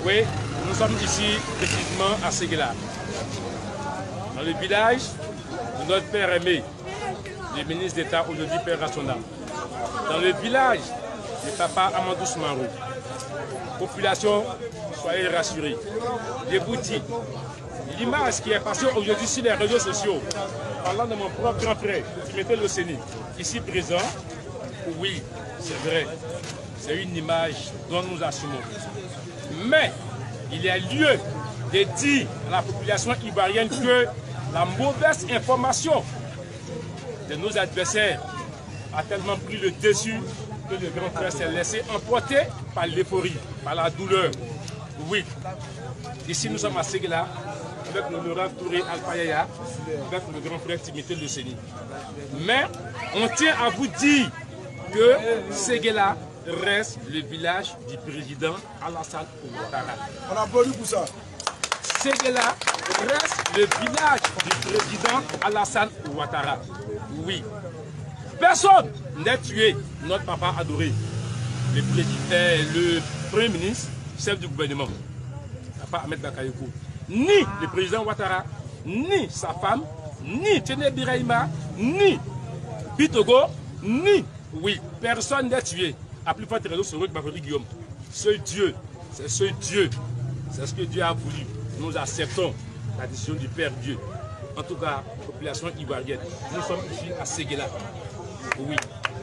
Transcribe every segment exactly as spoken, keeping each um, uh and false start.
Oui, nous sommes ici précisément à Séguéla, dans le village de notre père aimé, le ministre d'État aujourd'hui Père Rassona. Dans le village de papa Amadou Soumarou. Population, soyez rassurés. Je vous dis, l'image qui est passée aujourd'hui sur les réseaux sociaux, parlant de mon propre grand frère, qui mettait le Séni, ici présent, oui, c'est vrai, c'est une image dont nous assumons. Mais il y a lieu de dire à la population ivoirienne que la mauvaise information de nos adversaires a tellement pris le dessus que le grand frère s'est laissé emporter par l'euphorie, par la douleur. Oui, ici nous sommes à Séguéla avec l'honorable Touré Alpha-Yaya, avec le grand frère Timothée Le Séni. Mais on tient à vous dire que Séguéla reste le village du président Alassane Ouattara. On applaudit pour ça. Séguéla reste le village du président Alassane Ouattara. Oui. Personne n'est tué, notre papa adoré, le président, le premier ministre, chef du gouvernement, papa Ahmed Bakayoko, ni le président Ouattara, ni sa femme, ni Tene Biraima, ni Bitogo, ni, oui, personne n'est tué. À plus forte raison, c'est notre Bafori Guillaume. Ce Dieu, c'est ce Dieu, c'est ce que Dieu a voulu. Nous acceptons la décision du Père Dieu. En tout cas, population ivoirienne, nous sommes ici à Séguéla. Oui.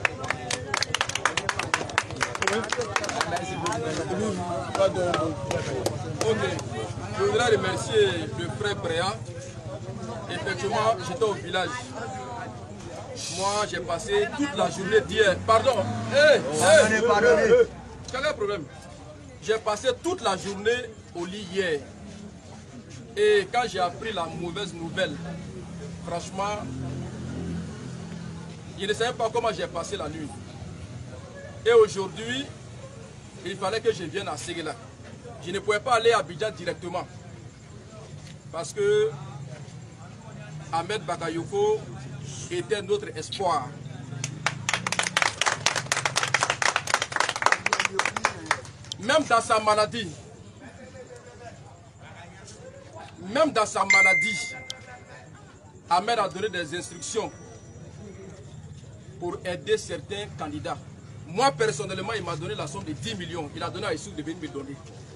Ok. Je voudrais remercier le frère Préa. Effectivement, j'étais au village. Moi, j'ai passé toute la journée d'hier. Pardon. Hey, hey, hey. Quel est le problème? J'ai passé toute la journée au lit hier. Et quand j'ai appris la mauvaise nouvelle, franchement, je ne savais pas comment j'ai passé la nuit. Et aujourd'hui, il fallait que je vienne à Séguéla. Je ne pouvais pas aller à Abidjan directement. Parce que Ahmed Bakayoko était notre espoir. Même dans sa maladie, même dans sa maladie, Ahmed a donné des instructions pour aider certains candidats. Moi, personnellement, il m'a donné la somme de dix millions. Il a donné à Issou de venir me donner.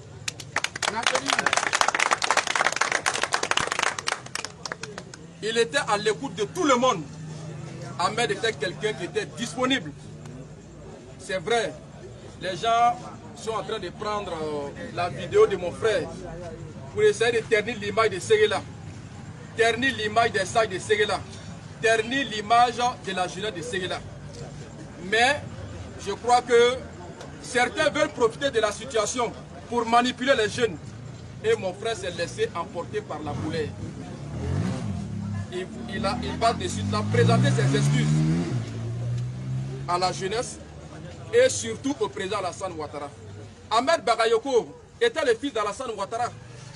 Il était à l'écoute de tout le monde. Ahmed était quelqu'un qui était disponible. C'est vrai, les gens sont en train de prendre euh, la vidéo de mon frère pour essayer de ternir l'image de Séguéla, ternir l'image des sages de Séguéla, ternir l'image de la jeunesse de Séguéla. Mais je crois que certains veulent profiter de la situation pour manipuler les jeunes. Et mon frère s'est laissé emporter par la colère. Il, il, a, il va de suite là présenter ses excuses à la jeunesse et surtout au président Alassane Ouattara. Ahmed Bakayoko était le fils d'Alassane Ouattara.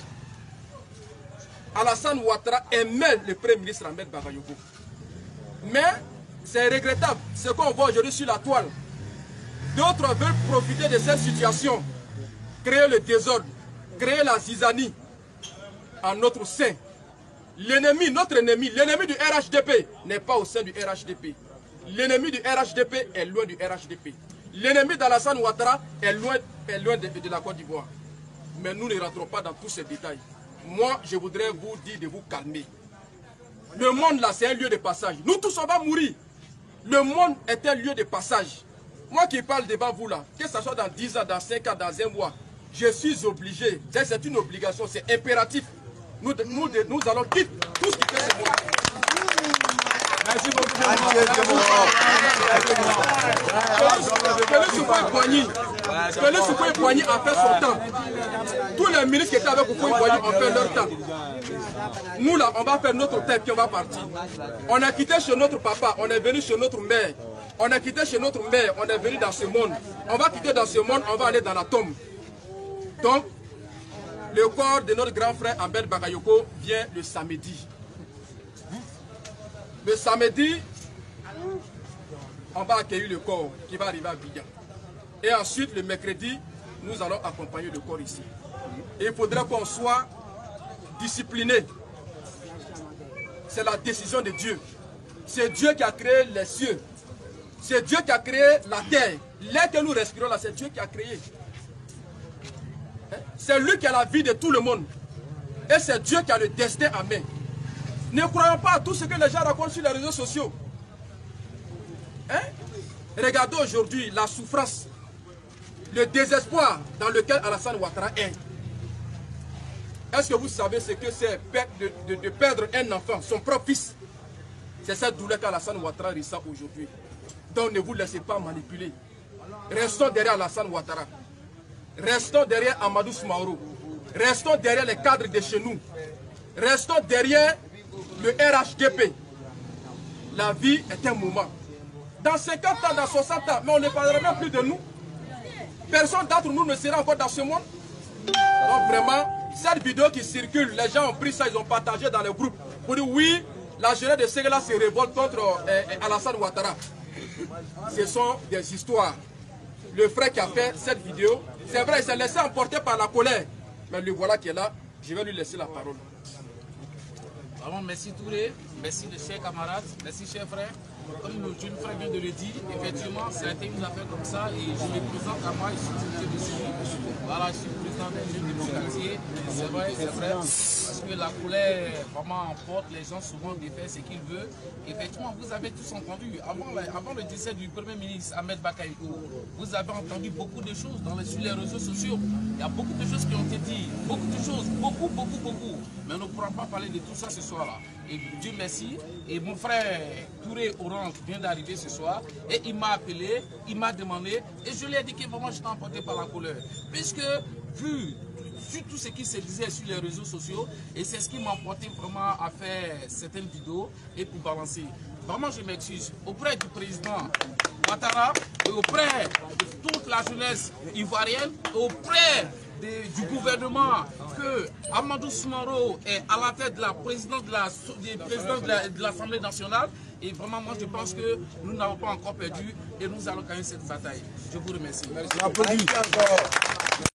Alassane Ouattara aimait le premier ministre Ahmed Bakayoko. Mais c'est regrettable ce qu'on voit aujourd'hui sur la toile. D'autres veulent profiter de cette situation, créer le désordre, créer la zizanie en notre sein. L'ennemi, notre ennemi, l'ennemi du R H D P n'est pas au sein du R H D P. L'ennemi du R H D P est loin du R H D P. L'ennemi d'Alassane Ouattara est loin, est loin de, de la Côte d'Ivoire. Mais nous ne rentrons pas dans tous ces détails. Moi, je voudrais vous dire de vous calmer. Le monde là, c'est un lieu de passage. Nous tous, on va mourir. Le monde est un lieu de passage. Moi qui parle devant vous là, que ce soit dans dix ans, dans cinq ans, dans un mois, je suis obligé, c'est une obligation, c'est impératif. Nous, nous, nous allons quitter tout ce qui fait ce monde. Merci beaucoup. Félix Houphouët-Boigny a fait son temps. Tous les ministres qui étaient avec Houphouët-Boigny ont fait leur temps. Nous là, on va faire notre temps et on va partir. On a quitté chez notre papa, on est venu chez notre mère. On a quitté chez notre mère, on est venu dans ce monde. On va quitter dans ce monde, on va aller dans la tombe. Donc, le corps de notre grand frère Ahmed Bakayoko vient le samedi. Le samedi, on va accueillir le corps qui va arriver à Abidjan. Et ensuite, le mercredi, nous allons accompagner le corps ici. Et il faudrait qu'on soit discipliné. C'est la décision de Dieu. C'est Dieu qui a créé les cieux. C'est Dieu qui a créé la terre. L'air que nous respirons là, c'est Dieu qui a créé. C'est lui qui a la vie de tout le monde. Et c'est Dieu qui a le destin en main. Ne croyons pas à tout ce que les gens racontent sur les réseaux sociaux. Hein? Regardez aujourd'hui la souffrance, le désespoir dans lequel Alassane Ouattara est. Est-ce que vous savez ce que c'est de, de, de perdre un enfant, son propre fils? C'est cette douleur qu'Alassane Ouattara ressent aujourd'hui. Donc ne vous laissez pas manipuler. Restons derrière Alassane Ouattara. Restons derrière Amadou Soumaoro. Restons derrière les cadres de chez nous. Restons derrière le R H D P. La vie est un moment. Dans cinquante ans, dans soixante ans, mais on ne parlera même plus de nous. Personne d'entre nous ne sera encore dans ce monde. Donc vraiment, cette vidéo qui circule, les gens ont pris ça, ils ont partagé dans les groupes. Pour dire oui, la jeunesse de Ségala se révolte contre euh, Alassane Ouattara. Ce sont des histoires. Le frère qui a fait cette vidéo, c'est vrai, il s'est laissé emporter par la colère. Mais le voilà qui est là, je vais lui laisser la parole. Vraiment, merci Touré, merci les chers camarades, merci chers frères. Comme le jeune frère vient de le dire, effectivement, ça a été une affaire comme ça et je me présente à moi, je suis député de Séville. Voilà, je suis président des jeunes du quartier. C'est vrai, c'est vrai, parce que la colère vraiment emporte, les gens souvent défait ce qu'ils veulent. Effectivement, vous avez tous entendu, avant, avant le décès du Premier ministre Ahmed Bakayoko, vous avez entendu beaucoup de choses dans les, sur les réseaux sociaux. Il y a beaucoup de choses qui ont été dites, beaucoup de choses, beaucoup, beaucoup, beaucoup. Mais on ne pourra pas parler de tout ça ce soir-là. Et Dieu merci. Et mon frère Touré Orange vient d'arriver ce soir et il m'a appelé, il m'a demandé et je lui ai dit que vraiment j'étais emporté par la colère. Puisque vu sur tout ce qui se disait sur les réseaux sociaux, et c'est ce qui m'a emporté vraiment à faire certaines vidéos et pour balancer. Vraiment je m'excuse auprès du président Ouattara et auprès de toute la jeunesse ivoirienne, auprès De, du gouvernement que Amadou Soumaoro est à la tête de la présidence de la, de l'Assemblée nationale. Et vraiment, moi, je pense que nous n'avons pas encore perdu et nous allons gagner cette bataille. Je vous remercie. Merci.